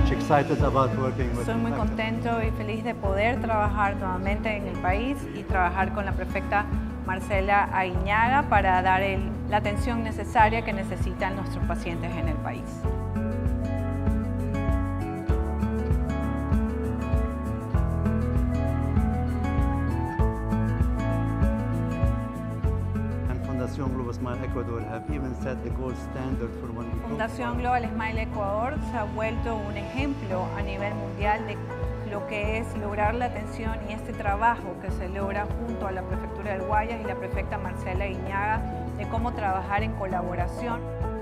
much excited about working with Estoy muy the prefect. contento y feliz de poder trabajar nuevamente en el país y trabajar con la prefecta Marcela Aguiñaga para dar la atención necesaria que necesitan nuestros pacientes en el país. Fundación Global Smile Ecuador have even set the gold standard for when we talk Fundación Global Smile Ecuador se ha vuelto un ejemplo a nivel mundial de lo que es lograr la atención y este trabajo que se logra junto a la Prefectura del Guayas y la prefecta Marcela Aguiñaga de cómo trabajar en colaboración.